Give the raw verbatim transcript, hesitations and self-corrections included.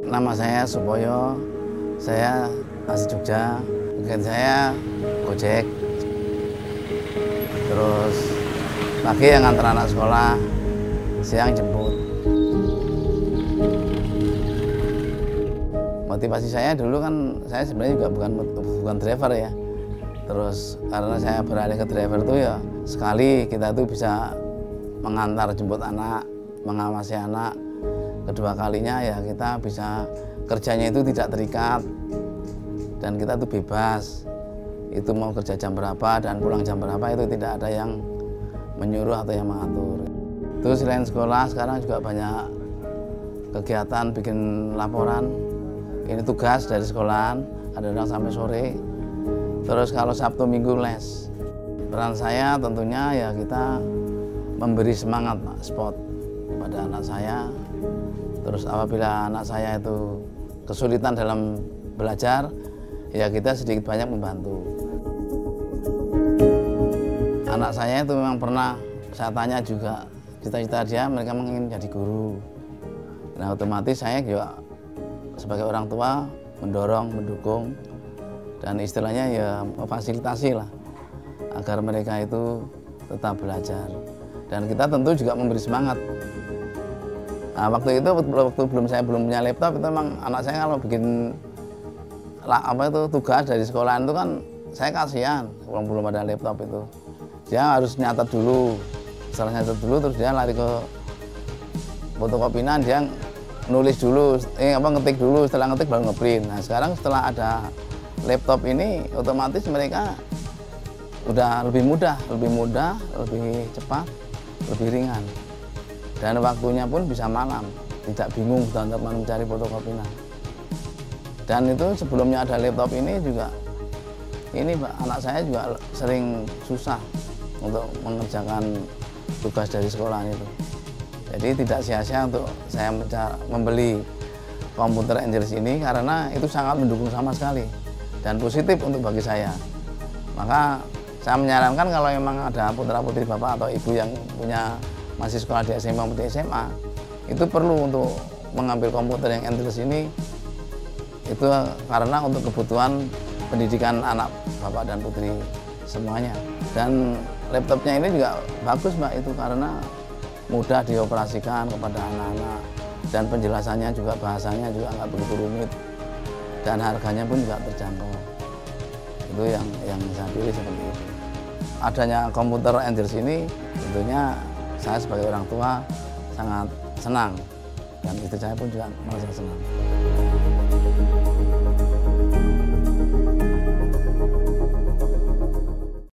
Nama saya Supoyo, saya asli Jogja. Mungkin saya Gojek. Terus pagi yang ngantar anak sekolah, siang jemput. Motivasi saya dulu kan, saya sebenarnya juga bukan bukan driver ya. Terus karena saya beralih ke driver itu ya, sekali kita tuh bisa mengantar jemput anak, mengawasi anak. Kedua kalinya ya kita bisa kerjanya itu tidak terikat dan kita tuh bebas. Itu mau kerja jam berapa dan pulang jam berapa itu tidak ada yang menyuruh atau yang mengatur. Terus selain sekolah sekarang juga banyak kegiatan bikin laporan. Ini tugas dari sekolahan, kadang-kadang sampai sore. Terus kalau Sabtu Minggu les. Peran saya tentunya ya kita memberi semangat sport pada anak saya. Terus apabila anak saya itu kesulitan dalam belajar, ya kita sedikit banyak membantu. Anak saya itu memang pernah saya tanya juga cita-cita dia, mereka ingin jadi guru. Nah otomatis saya juga sebagai orang tua mendorong, mendukung, dan istilahnya ya memfasilitasi lah agar mereka itu tetap belajar. Dan kita tentu juga memberi semangat. Nah, waktu itu waktu belum saya belum punya laptop itu memang anak saya kalau bikin apa itu tugas dari sekolahan itu kan saya kasihan kalau belum ada laptop itu. Dia harus nyatet dulu. Setelah nyatet dulu terus dia lari ke fotokopian, dia nulis dulu, eh apa ngetik dulu, setelah ngetik baru ngeprint. Nah, sekarang setelah ada laptop ini otomatis mereka udah lebih mudah, lebih mudah, lebih cepat, lebih ringan. Dan waktunya pun bisa malam, tidak bingung untuk mencari fotokopian. Dan itu sebelumnya ada laptop ini juga, ini anak saya juga sering susah untuk mengerjakan tugas dari sekolah itu. Jadi tidak sia-sia untuk saya membeli komputer Angelis ini karena itu sangat mendukung sama sekali dan positif untuk bagi saya. Maka saya menyarankan kalau memang ada putra-putri bapak atau ibu yang punya masih sekolah di S M A maupun di S M A, itu perlu untuk mengambil komputer yang Angelis ini, itu karena untuk kebutuhan pendidikan anak bapak dan putri semuanya. Dan laptopnya ini juga bagus mbak, itu karena mudah dioperasikan kepada anak-anak dan penjelasannya juga, bahasanya juga nggak begitu rumit dan harganya pun juga terjangkau. Itu yang yang saya pilih seperti itu. Adanya komputer Angelis ini tentunya saya sebagai orang tua sangat senang dan istri saya pun juga merasa senang.